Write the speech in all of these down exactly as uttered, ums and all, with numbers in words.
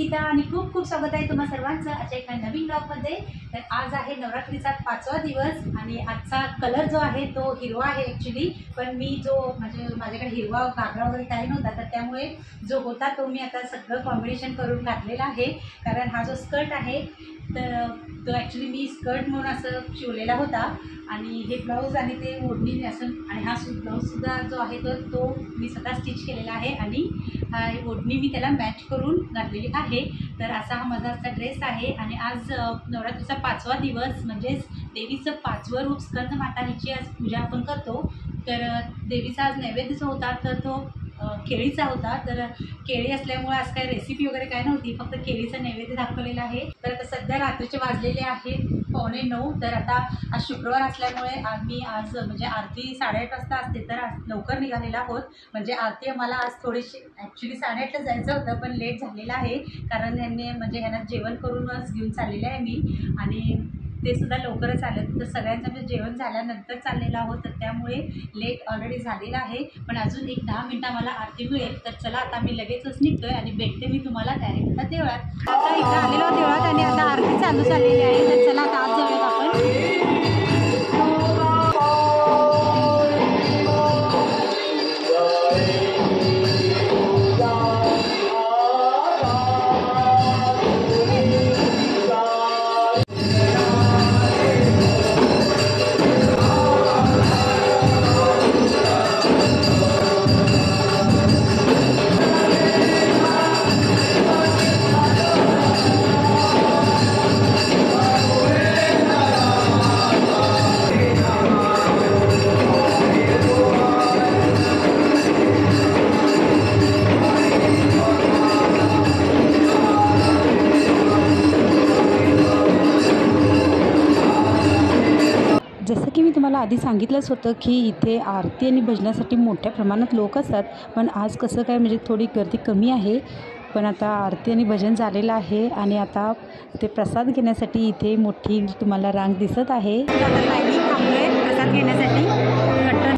गीता आणि खूप खूप स्वागत आहे तुम्हा सर्वांचं आजच्या एका नवीन ब्लॉगमध्ये। तर आज आहे नवरात्रीचा पाचवा दिवस आणि आजचा कलर जो आहे तो हिरवा आहे ॲक्च्युली, पण मी जो म्हणजे माझ्याकडे हिरवा घागरा वगैरे काही नव्हता, तर त्यामुळे जो होता तो मी आता सगळं कॉम्बिनेशन करून घातलेला आहे। कारण हा जो स्कर्ट आहे तर तो ॲक्च्युली मी स्कर्ट म्हणून असं शिवलेला होता आणि हे ब्लाऊज आणि ते ओढणी असं, आणि हा सु ब्लाऊजसुद्धा जो आहे तो तो मी स्वतः स्टिच केलेला आहे आणि ओढणी मी त्याला मॅच करून घातलेली आहे। तर असा हा माझा आजचा ड्रेस आहे आणि आज नवरात्रीचा पाचवा दिवस म्हणजेच देवीचं पाचवं रूप स्कंद माता हिची आज पूजा आपण करतो। तर देवीचा आज नैवेद्य जो होता तर तो केळीचा होता। तर केळी असल्यामुळे आज काही रेसिपी वगैरे काय नव्हती, फक्त केळीचा नैवेद्य दाखवलेला आहे। तर आता सध्या रात्रीचे वाजलेले आहेत पावणे नऊ। तर आता आज शुक्रवार असल्यामुळे आम्ही आज म्हणजे आरती साडेआठ वाजता असते, तर आज लवकर निघालेला आहोत। म्हणजे आरती मला आज थोडीशी ॲक्च्युली साडेआठला जायचं होतं, पण लेट झालेलं आहे कारण यांनी म्हणजे ह्यांना जेवण करूनच घेऊन चाललेलं आहे मी, आणि ते सुद्धा लवकरच आले। तर सगळ्यांचं म्हणजे जेवण झाल्यानंतर चाललेलं आहोत, तर त्यामुळे लेट ऑलरेडी झालेलं आहे। पण अजून एक दहा मिनटं मला आरती मिळेल, तर चला आता मी लगेचच निघतोय आणि भेटते मी तुम्हाला डायरेक्ट आता देवळात। आता इथं आलेलो देवळात आणि आता आरती चालू झालेली आहे, तर चला आता आज जाऊयात आपण। जसं की मी तुम्हाला आधी सांगितलंच होतं की इथे आरती आणि भजनासाठी मोठ्या प्रमाणात लोक असतात, पण आज कसं काय म्हणजे थोडी गर्दी कमी आहे। पण आता आरती आणि भजन झालेलं आहे आणि आता ते प्रसाद घेण्यासाठी इथे मोठी तुम्हाला रांग दिसत आहे। प्रसाद घेण्यासाठी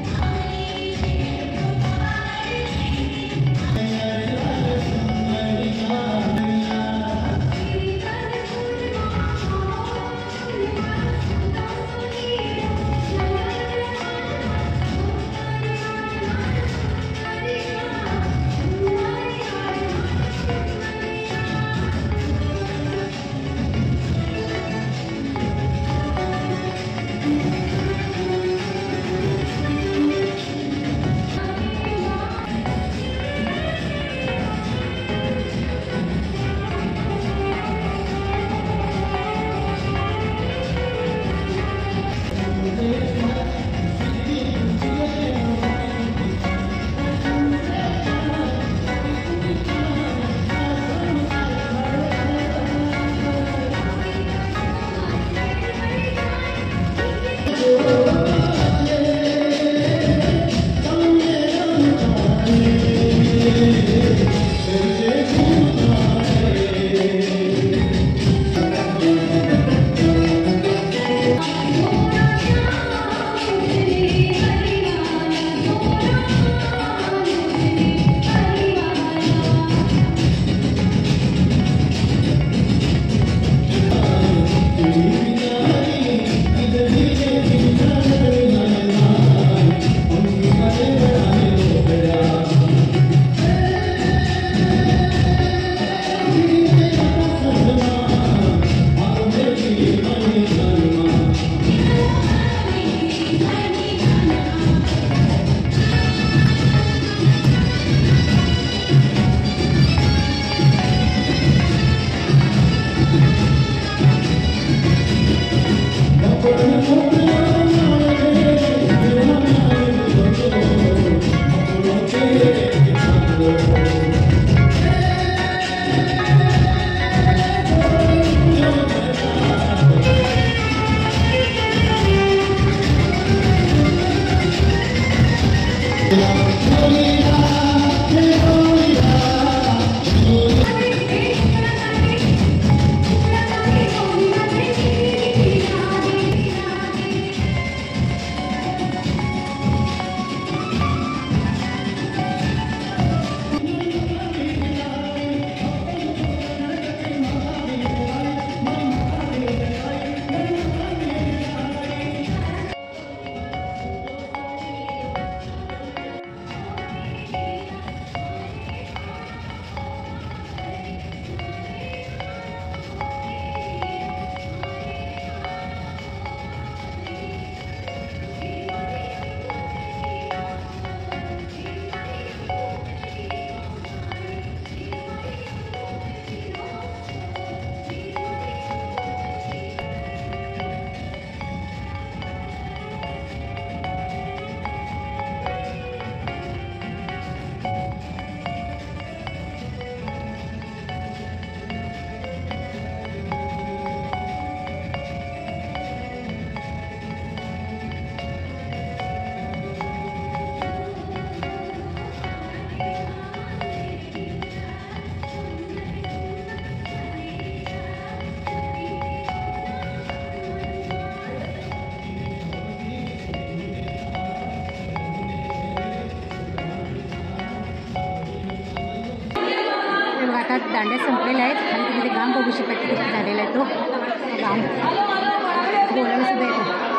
आता दांड्या संपलेल्या आहेत आणि तुम्ही ते गाम बघू शकता किती झालेला आहे तो गाम बोलायला सुद्धा येतो.